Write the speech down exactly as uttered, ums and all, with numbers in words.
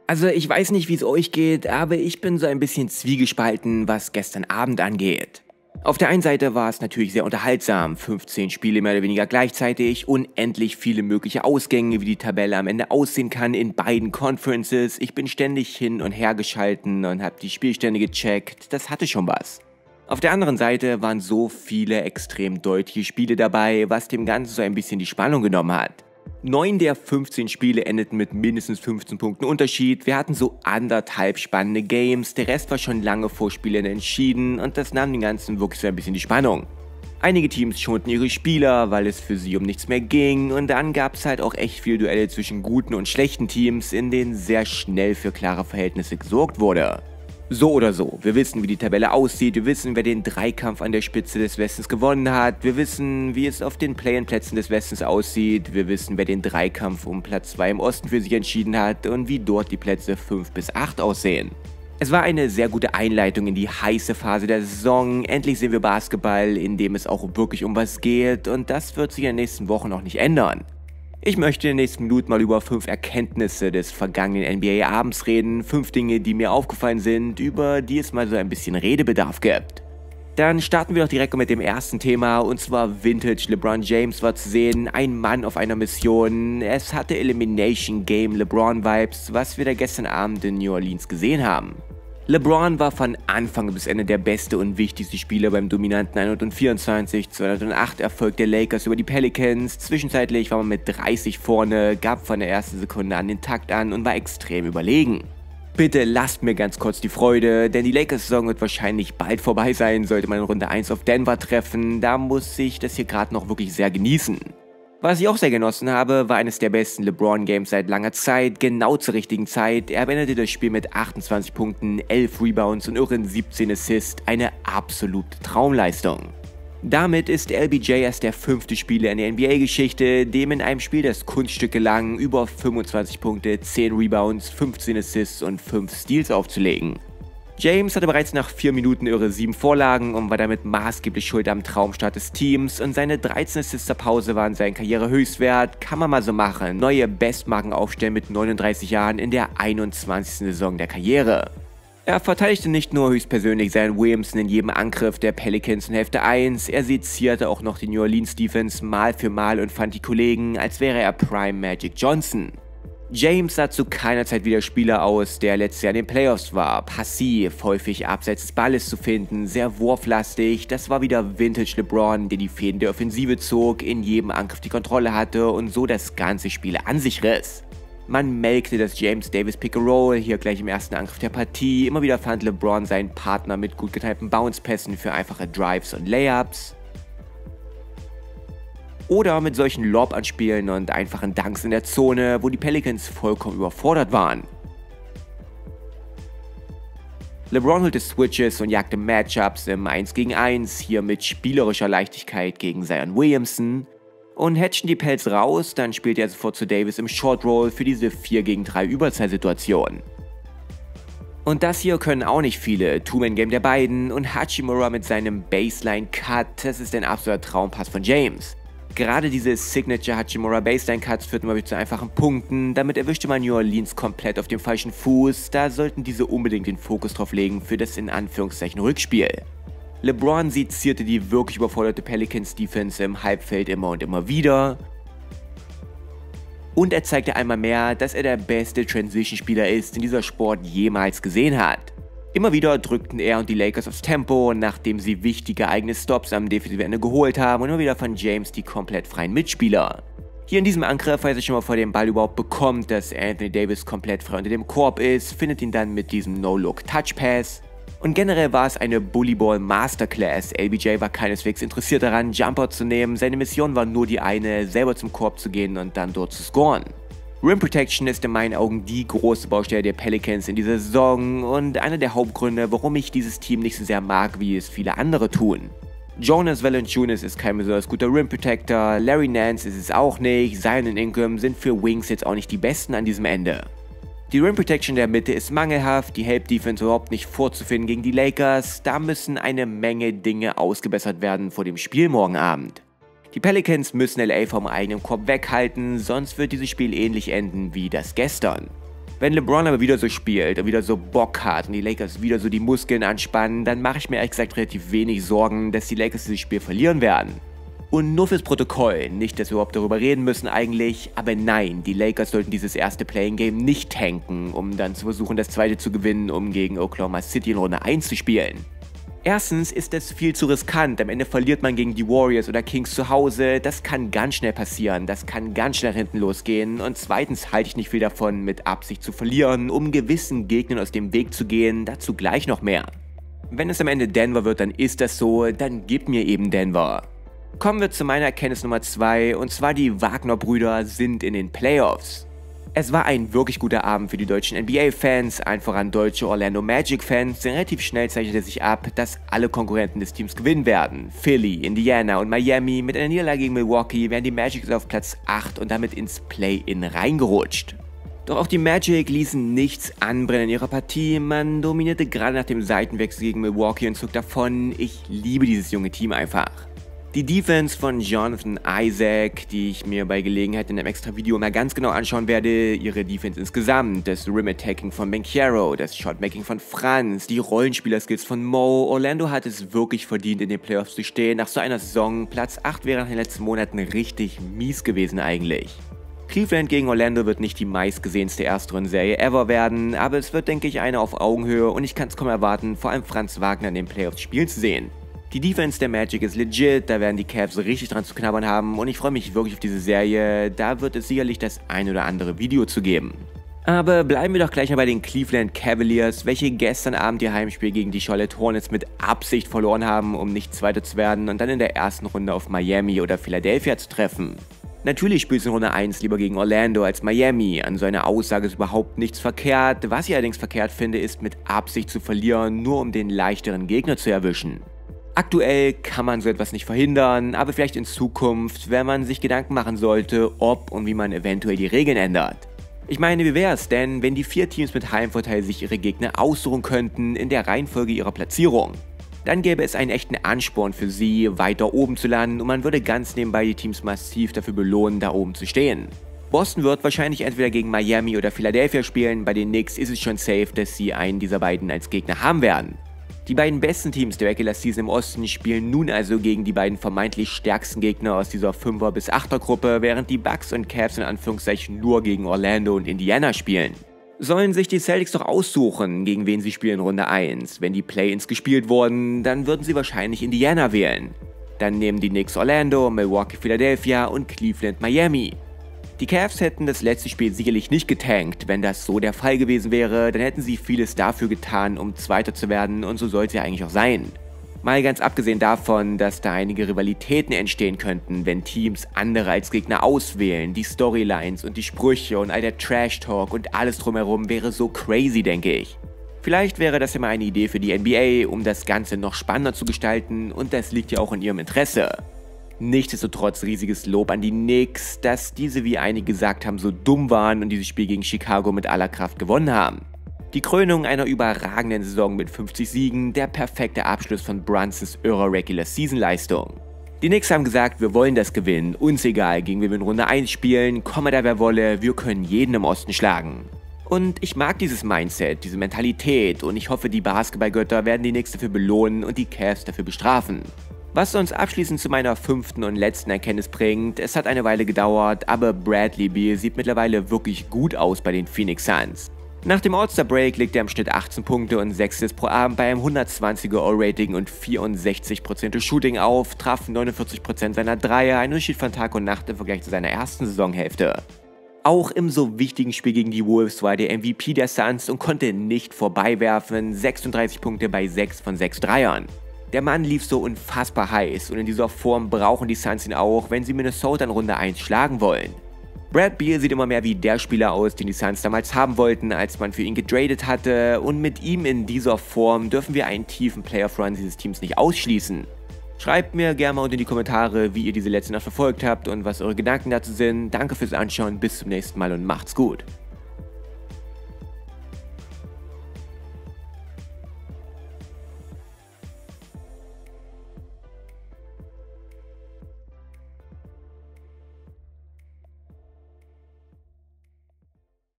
Also ich weiß nicht, wie es euch geht, aber ich bin so ein bisschen zwiegespalten, was gestern Abend angeht. Auf der einen Seite war es natürlich sehr unterhaltsam, fünfzehn Spiele mehr oder weniger gleichzeitig, unendlich viele mögliche Ausgänge, wie die Tabelle am Ende aussehen kann in beiden Conferences. Ich bin ständig hin und her geschalten und habe die Spielstände gecheckt, das hatte schon was. Auf der anderen Seite waren so viele extrem deutliche Spiele dabei, was dem Ganzen so ein bisschen die Spannung genommen hat. Neun der fünfzehn Spiele endeten mit mindestens fünfzehn Punkten Unterschied, wir hatten so anderthalb spannende Games, der Rest war schon lange vor Spielende entschieden und das nahm den Ganzen wirklich so ein bisschen die Spannung. Einige Teams schonten ihre Spieler, weil es für sie um nichts mehr ging, und dann gab es halt auch echt viele Duelle zwischen guten und schlechten Teams, in denen sehr schnell für klare Verhältnisse gesorgt wurde. So oder so, wir wissen, wie die Tabelle aussieht, wir wissen, wer den Dreikampf an der Spitze des Westens gewonnen hat, wir wissen, wie es auf den Play-in-Plätzen des Westens aussieht, wir wissen, wer den Dreikampf um Platz zwei im Osten für sich entschieden hat und wie dort die Plätze fünf bis acht aussehen. Es war eine sehr gute Einleitung in die heiße Phase der Saison, endlich sehen wir Basketball, in dem es auch wirklich um was geht, und das wird sich in den nächsten Wochen noch nicht ändern. Ich möchte in den nächsten Minuten mal über fünf Erkenntnisse des vergangenen N B A-Abends reden, fünf Dinge, die mir aufgefallen sind, über die es mal so ein bisschen Redebedarf gibt. Dann starten wir doch direkt mit dem ersten Thema, und zwar Vintage LeBron James war zu sehen, ein Mann auf einer Mission. Es hatte Elimination Game LeBron Vibes, was wir da gestern Abend in New Orleans gesehen haben. LeBron war von Anfang bis Ende der beste und wichtigste Spieler beim dominanten hundertvierundzwanzig zu hundertacht Erfolg der Lakers über die Pelicans. Zwischenzeitlich war man mit dreißig vorne, gab von der ersten Sekunde an den Takt an und war extrem überlegen. Bitte lasst mir ganz kurz die Freude, denn die Lakers-Saison wird wahrscheinlich bald vorbei sein, sollte man in Runde eins auf Denver treffen. Da muss ich das hier gerade noch wirklich sehr genießen. Was ich auch sehr genossen habe, war eines der besten LeBron-Games seit langer Zeit, genau zur richtigen Zeit. Er beendete das Spiel mit achtundzwanzig Punkten, elf Rebounds und irren siebzehn Assists, eine absolute Traumleistung. Damit ist L B J erst der fünfte Spieler in der N B A-Geschichte, dem in einem Spiel das Kunststück gelang, über fünfundzwanzig Punkte, zehn Rebounds, fünfzehn Assists und fünf Steals aufzulegen. James hatte bereits nach vier Minuten irre sieben Vorlagen und war damit maßgeblich schuld am Traumstart des Teams, und seine dreizehn Assists zur Pause waren sein Karrierehöchstwert. Kann man mal so machen, neue Bestmarken aufstellen mit neununddreißig Jahren in der einundzwanzigsten Saison der Karriere. Er verteidigte nicht nur höchstpersönlich Zion Williamson in jedem Angriff der Pelicans in Hälfte eins, er sezierte auch noch die New Orleans Defense Mal für Mal und fand die Kollegen, als wäre er Prime Magic Johnson. James sah zu keiner Zeit wie der Spieler aus, der letztes Jahr in den Playoffs war. Passiv, häufig abseits des Balles zu finden, sehr wurflastig. Das war wieder Vintage LeBron, der die Fäden der Offensive zog, in jedem Angriff die Kontrolle hatte und so das ganze Spiel an sich riss. Man melkte das James Davis Pick-and-Roll, hier gleich im ersten Angriff der Partie. Immer wieder fand LeBron seinen Partner mit gut getimten Bounce-Pässen für einfache Drives und Layups. Oder mit solchen Lob-Anspielen und einfachen Dunks in der Zone, wo die Pelicans vollkommen überfordert waren. LeBron holte Switches und jagte Matchups im eins gegen eins, hier mit spielerischer Leichtigkeit gegen Zion Williamson. Und hatchten die Pels raus, dann spielte er sofort zu Davis im Short Roll für diese vier gegen drei Überzahlsituation. Und das hier können auch nicht viele, Two-Man-Game der beiden, und Hachimura mit seinem Baseline-Cut, das ist ein absoluter Traumpass von James. Gerade diese Signature Hachimura Baseline Cuts führten mal zu einfachen Punkten, damit erwischte man New Orleans komplett auf dem falschen Fuß, da sollten diese unbedingt den Fokus drauf legen für das in Anführungszeichen Rückspiel. LeBron sezierte die wirklich überforderte Pelicans Defense im Halbfeld immer und immer wieder. Und er zeigte einmal mehr, dass er der beste Transition-Spieler ist, den dieser Sport jemals gesehen hat. Immer wieder drückten er und die Lakers aufs Tempo, nachdem sie wichtige eigene Stops am defensiven Ende geholt haben, und immer wieder fand James die komplett freien Mitspieler. Hier in diesem Angriff, als er schon mal vor dem Ball überhaupt bekommt, dass Anthony Davis komplett frei unter dem Korb ist, findet ihn dann mit diesem No-Look-Touch-Pass. Und generell war es eine Bullyball-Masterclass. L B J war keineswegs interessiert daran, Jumper zu nehmen, seine Mission war nur die eine, selber zum Korb zu gehen und dann dort zu scoren. Rim Protection ist in meinen Augen die große Baustelle der Pelicans in dieser Saison und einer der Hauptgründe, warum ich dieses Team nicht so sehr mag, wie es viele andere tun. Jonas Valanciunas ist kein besonders guter Rim Protector, Larry Nance ist es auch nicht, Zion und Ingram sind für Wings jetzt auch nicht die besten an diesem Ende. Die Rim Protection der Mitte ist mangelhaft, die Help Defense überhaupt nicht vorzufinden gegen die Lakers, da müssen eine Menge Dinge ausgebessert werden vor dem Spiel morgen Abend. Die Pelicans müssen L A vom eigenen Korb weghalten, sonst wird dieses Spiel ähnlich enden wie das gestern. Wenn LeBron aber wieder so spielt und wieder so Bock hat und die Lakers wieder so die Muskeln anspannen, dann mache ich mir ehrlich gesagt relativ wenig Sorgen, dass die Lakers dieses Spiel verlieren werden. Und nur fürs Protokoll, nicht, dass wir überhaupt darüber reden müssen eigentlich, aber nein, die Lakers sollten dieses erste Playing-Game nicht tanken, um dann zu versuchen, das zweite zu gewinnen, um gegen Oklahoma City in Runde eins zu spielen. Erstens ist es viel zu riskant, am Ende verliert man gegen die Warriors oder Kings zu Hause, das kann ganz schnell passieren, das kann ganz schnell hinten losgehen und zweitens halte ich nicht viel davon, mit Absicht zu verlieren, um gewissen Gegnern aus dem Weg zu gehen, dazu gleich noch mehr. Wenn es am Ende Denver wird, dann ist das so, dann gib mir eben Denver. Kommen wir zu meiner Erkenntnis Nummer zwei, und zwar die Wagner-Brüder sind in den Playoffs. Es war ein wirklich guter Abend für die deutschen N B A-Fans, einfach an deutsche Orlando Magic-Fans, denn relativ schnell zeichnete sich ab, dass alle Konkurrenten des Teams gewinnen werden. Philly, Indiana und Miami. Mit einer Niederlage gegen Milwaukee wären die Magic auf Platz acht und damit ins Play-In reingerutscht. Doch auch die Magic ließen nichts anbrennen in ihrer Partie, man dominierte gerade nach dem Seitenwechsel gegen Milwaukee und zog davon. Ich liebe dieses junge Team einfach. Die Defense von Jonathan Isaac, die ich mir bei Gelegenheit in einem extra Video mal ganz genau anschauen werde, ihre Defense insgesamt, das Rim-Attacking von Banchero, das Shotmaking von Franz, die Rollenspielerskills von Mo. Orlando hat es wirklich verdient, in den Playoffs zu stehen. Nach so einer Saison, Platz acht wäre nach den letzten Monaten richtig mies gewesen eigentlich. Cleveland gegen Orlando wird nicht die meistgesehenste Erstrundenserie ever werden, aber es wird, denke ich, eine auf Augenhöhe und ich kann es kaum erwarten, vor allem Franz Wagner in den Playoffs spielen zu sehen. Die Defense der Magic ist legit, da werden die Cavs richtig dran zu knabbern haben und ich freue mich wirklich auf diese Serie, da wird es sicherlich das ein oder andere Video zu geben. Aber bleiben wir doch gleich mal bei den Cleveland Cavaliers, welche gestern Abend ihr Heimspiel gegen die Charlotte Hornets mit Absicht verloren haben, um nicht Zweiter zu werden und dann in der ersten Runde auf Miami oder Philadelphia zu treffen. Natürlich spielst du in Runde eins lieber gegen Orlando als Miami, an so einer Aussage ist überhaupt nichts verkehrt, was ich allerdings verkehrt finde, ist mit Absicht zu verlieren, nur um den leichteren Gegner zu erwischen. Aktuell kann man so etwas nicht verhindern, aber vielleicht in Zukunft, wenn man sich Gedanken machen sollte, ob und wie man eventuell die Regeln ändert. Ich meine, wie wär's denn, wenn die vier Teams mit Heimvorteil sich ihre Gegner aussuchen könnten in der Reihenfolge ihrer Platzierung? Dann gäbe es einen echten Ansporn für sie, weiter oben zu landen und man würde ganz nebenbei die Teams massiv dafür belohnen, da oben zu stehen. Boston wird wahrscheinlich entweder gegen Miami oder Philadelphia spielen, bei den Knicks ist es schon safe, dass sie einen dieser beiden als Gegner haben werden. Die beiden besten Teams der Regular Season im Osten spielen nun also gegen die beiden vermeintlich stärksten Gegner aus dieser fünfer bis achter Gruppe, während die Bucks und Cavs in Anführungszeichen nur gegen Orlando und Indiana spielen. Sollen sich die Celtics doch aussuchen, gegen wen sie spielen in Runde eins. Wenn die Play-ins gespielt wurden, dann würden sie wahrscheinlich Indiana wählen. Dann nehmen die Knicks Orlando, Milwaukee Philadelphia und Cleveland Miami. Die Cavs hätten das letzte Spiel sicherlich nicht getankt. Wenn das so der Fall gewesen wäre, dann hätten sie vieles dafür getan, um Zweiter zu werden und so soll es ja eigentlich auch sein. Mal ganz abgesehen davon, dass da einige Rivalitäten entstehen könnten, wenn Teams andere als Gegner auswählen, die Storylines und die Sprüche und all der Trash-Talk und alles drumherum wäre so crazy, denke ich. Vielleicht wäre das ja mal eine Idee für die N B A, um das Ganze noch spannender zu gestalten und das liegt ja auch in ihrem Interesse. Nichtsdestotrotz riesiges Lob an die Knicks, dass diese, wie einige gesagt haben, so dumm waren und dieses Spiel gegen Chicago mit aller Kraft gewonnen haben. Die Krönung einer überragenden Saison mit fünfzig Siegen, der perfekte Abschluss von Brunsons irrer Regular-Season-Leistung. Die Knicks haben gesagt, wir wollen das gewinnen, uns egal, gegen wen wir in Runde eins spielen, komme da wer wolle, wir können jeden im Osten schlagen. Und ich mag dieses Mindset, diese Mentalität und ich hoffe, die Basketballgötter werden die Knicks dafür belohnen und die Cavs dafür bestrafen. Was uns abschließend zu meiner fünften und letzten Erkenntnis bringt, es hat eine Weile gedauert, aber Bradley Beal sieht mittlerweile wirklich gut aus bei den Phoenix Suns. Nach dem All-Star-Break legt er im Schnitt achtzehn Punkte und sechs Assists pro Abend bei einem hundertzwanziger All-Rating und vierundsechzig Prozent Shooting auf, traf neunundvierzig Prozent seiner Dreier, ein Unterschied von Tag und Nacht im Vergleich zu seiner ersten Saisonhälfte. Auch im so wichtigen Spiel gegen die Wolves war der M V P der Suns und konnte nicht vorbeiwerfen, sechsunddreißig Punkte bei sechs von sechs Dreiern. Der Mann lief so unfassbar heiß und in dieser Form brauchen die Suns ihn auch, wenn sie Minnesota in Runde eins schlagen wollen. Brad Beal sieht immer mehr wie der Spieler aus, den die Suns damals haben wollten, als man für ihn getradet hatte und mit ihm in dieser Form dürfen wir einen tiefen Playoff-Run dieses Teams nicht ausschließen. Schreibt mir gerne mal unten in die Kommentare, wie ihr diese letzte Nacht verfolgt habt und was eure Gedanken dazu sind. Danke fürs Anschauen, bis zum nächsten Mal und macht's gut.